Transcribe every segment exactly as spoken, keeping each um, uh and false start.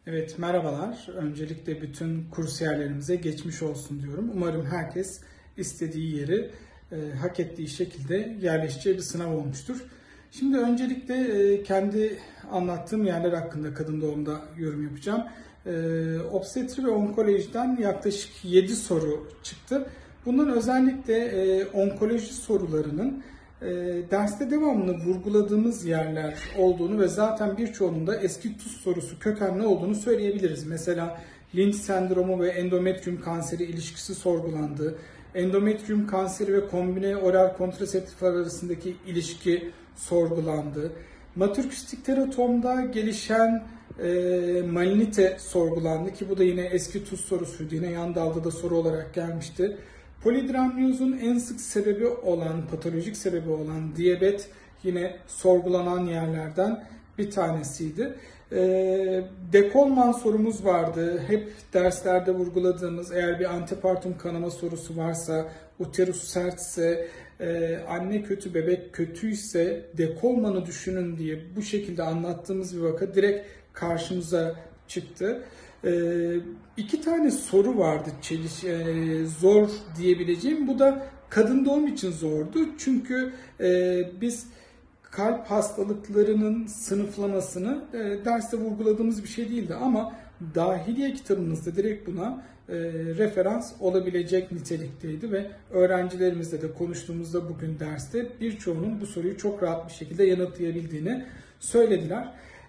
Evet, merhabalar. Öncelikle bütün kursiyerlerimize geçmiş olsun diyorum. Umarım herkes istediği yeri e, hak ettiği şekilde yerleşeceği bir sınav olmuştur. Şimdi öncelikle e, kendi anlattığım yerler hakkında kadın doğumda yorum yapacağım. E, obstetri ve onkolojiden yaklaşık yedi soru çıktı. Bundan özellikle e, onkoloji sorularının E, derste devamlı vurguladığımız yerler olduğunu ve zaten birçoğunun da eski tuz sorusu kökenli olduğunu söyleyebiliriz. Mesela Lynch sendromu ve endometrium kanseri ilişkisi sorgulandı. Endometrium kanseri ve kombine oral kontraseptif arasındaki ilişki sorgulandı. Matürkistik teratomda gelişen e, malinite sorgulandı ki bu da yine eski tuz sorusuydu. Yine yan dalda da soru olarak gelmişti. Polidramniyozun en sık sebebi olan, patolojik sebebi olan diyabet yine sorgulanan yerlerden bir tanesiydi. E, Dekolman sorumuz vardı. Hep derslerde vurguladığımız, eğer bir antepartum kanama sorusu varsa, uterus sertse, e, anne kötü, bebek kötüyse dekolmanı düşünün diye bu şekilde anlattığımız bir vaka direkt karşımıza çıktı. Ee, iki tane soru vardı çeliş, e, zor diyebileceğim. Bu da kadın doğum için zordu. Çünkü e, biz kalp hastalıklarının sınıflamasını e, derste vurguladığımız bir şey değildi. Ama dahiliye kitabımızda direkt buna e, referans olabilecek nitelikteydi ve öğrencilerimizle de konuştuğumuzda bugün derste birçoğunun bu soruyu çok rahat bir şekilde yanıtlayabildiğini söylediler.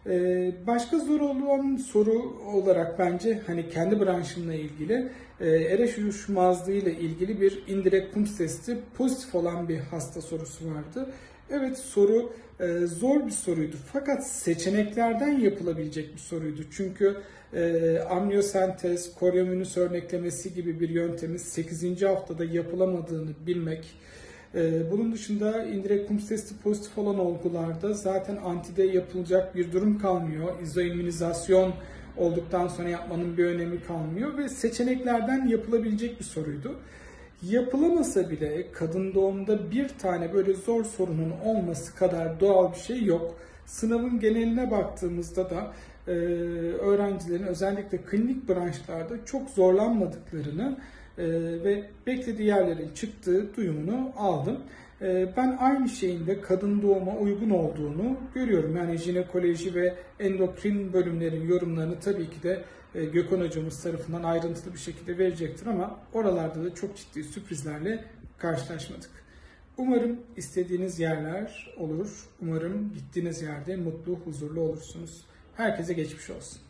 Başka zor olan soru olarak bence hani kendi branşımla ilgili R H uyuşmazlığı ile ilgili bir indirekt Coombs testi pozitif olan bir hasta sorusu vardı. Evet, soru zor bir soruydu fakat seçeneklerden yapılabilecek bir soruydu. Çünkü amniyosentez, koryominüs örneklemesi gibi bir yöntemin sekizinci haftada yapılamadığını bilmek, bunun dışında indirekt Coombs testi pozitif olan olgularda zaten antide yapılacak bir durum kalmıyor. İzoimmünizasyon olduktan sonra yapmanın bir önemi kalmıyor ve seçeneklerden yapılabilecek bir soruydu. Yapılamasa bile kadın doğumda bir tane böyle zor sorunun olması kadar doğal bir şey yok. Sınavın geneline baktığımızda da e, öğrencilerin özellikle klinik branşlarda çok zorlanmadıklarını Ee, ve beklediği yerlerin çıktığı duyumunu aldım. Ee, ben aynı şeyin de kadın doğuma uygun olduğunu görüyorum. Yani jinekoloji ve endokrin bölümlerin yorumlarını tabii ki de e, Gökhan hocamız tarafından ayrıntılı bir şekilde verecektir ama oralarda da çok ciddi sürprizlerle karşılaşmadık. Umarım istediğiniz yerler olur. Umarım gittiğiniz yerde mutlu, huzurlu olursunuz. Herkese geçmiş olsun.